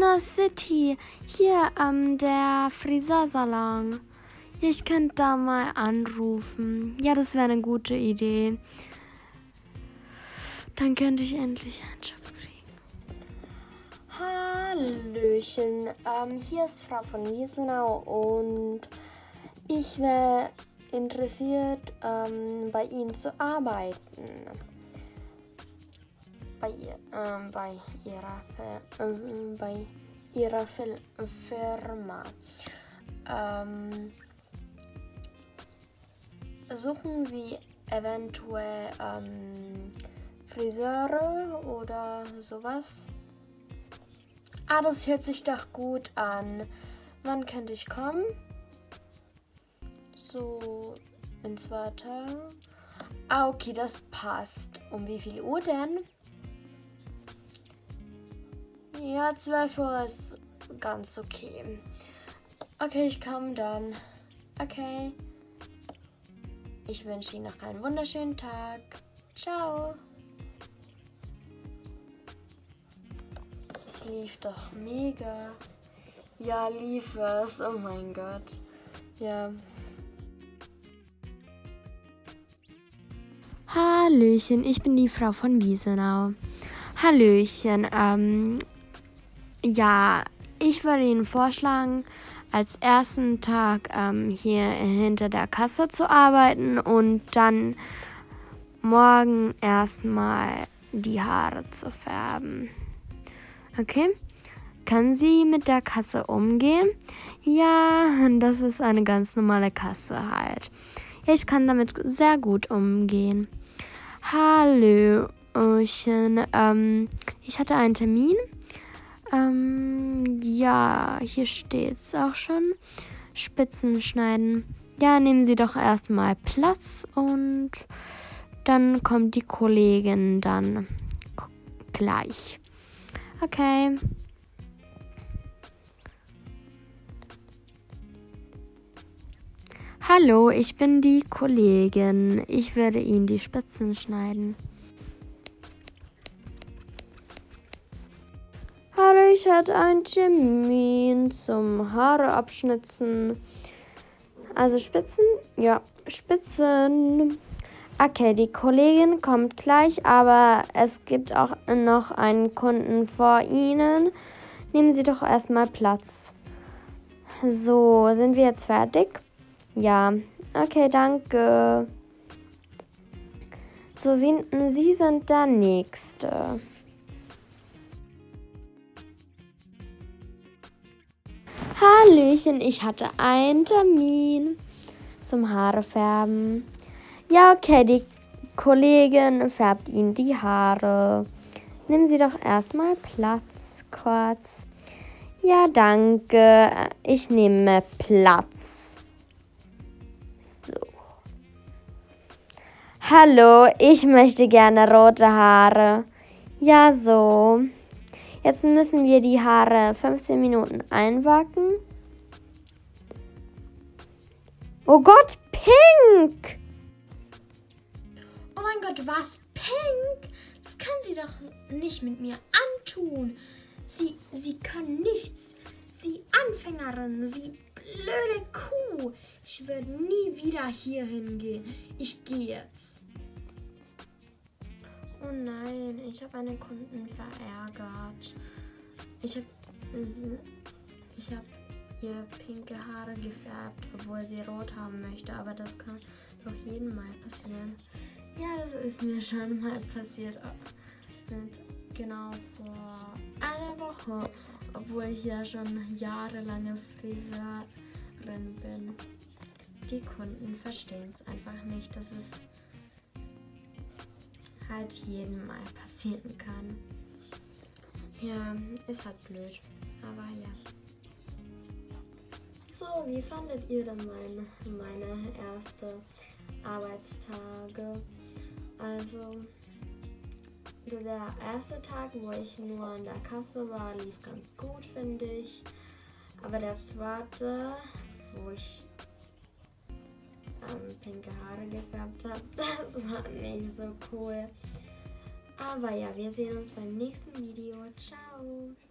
der City. Hier, der Friseursalon. Ich könnte da mal anrufen. Ja, das wäre eine gute Idee. Dann könnte ich endlich einen Job kriegen. Hallöchen, hier ist Frau von Wiesenau und ich wäre interessiert, bei Ihnen zu arbeiten. Bei Ihrer Firma. Suchen Sie eventuell Friseure oder sowas? Ah, das hört sich doch gut an. Wann könnte ich kommen? So in 2 Tagen. Ah, okay, das passt. Um wie viel Uhr denn? Ja, 12 Uhr ist ganz okay. Okay, ich komme dann. Okay. Ich wünsche Ihnen noch einen wunderschönen Tag. Ciao. Es lief doch mega. Ja, lief es. Oh mein Gott. Ja. Hallöchen, ich bin die Frau von Wiesenau. Hallöchen, ja, ich würde Ihnen vorschlagen, als ersten Tag hier hinter der Kasse zu arbeiten und dann morgen erstmal die Haare zu färben. Okay? Können Sie mit der Kasse umgehen? Ja, das ist eine ganz normale Kasse halt. Ich kann damit sehr gut umgehen. Hallöchen, ich hatte einen Termin. Ja, hier steht's auch schon. Spitzen schneiden. Ja, nehmen Sie doch erstmal Platz und dann kommt die Kollegin dann gleich. Okay. Hallo, ich bin die Kollegin. Ich werde Ihnen die Spitzen schneiden. Hallo, ich hatte einen Termin zum Haare abschnitzen. Also Spitzen? Ja, Spitzen. Okay, die Kollegin kommt gleich, aber es gibt auch noch einen Kunden vor Ihnen. Nehmen Sie doch erstmal Platz. So, sind wir jetzt fertig? Ja, okay, danke. So, Sie sind der Nächste. Hallöchen, ich hatte einen Termin zum Haarefärben. Ja, okay, die Kollegin färbt Ihnen die Haare. Nehmen Sie doch erstmal Platz, kurz. Ja, danke. Ich nehme Platz. So. Hallo, ich möchte gerne rote Haare. Ja, so. Jetzt müssen wir die Haare 15 Minuten einwacken. Oh Gott, pink! Oh mein Gott, was? Pink? Das können Sie doch nicht mit mir antun. Sie können nichts. Sie Anfängerin, Sie blöde Kuh. Ich würde nie wieder hier hingehen. Ich gehe jetzt. Oh nein, ich habe einen Kunden verärgert. Ich habe ihr pinke Haare gefärbt, obwohl sie rot haben möchte. Aber das kann doch jedem mal passieren. Ja, das ist mir schon mal passiert. Genau vor einer Woche. Obwohl ich ja schon jahrelange Friseurin bin. Die Kunden verstehen es einfach nicht, dass es halt jedem mal passieren kann. Ja, ist halt blöd, aber ja. So, wie fandet ihr denn meine erste Arbeitstage? Also, der erste Tag, wo ich nur an der Kasse war, lief ganz gut, finde ich. Aber der zweite, wo ich pinke Haare gefärbt habe, das war nicht so cool. Aber ja, wir sehen uns beim nächsten Video. Ciao!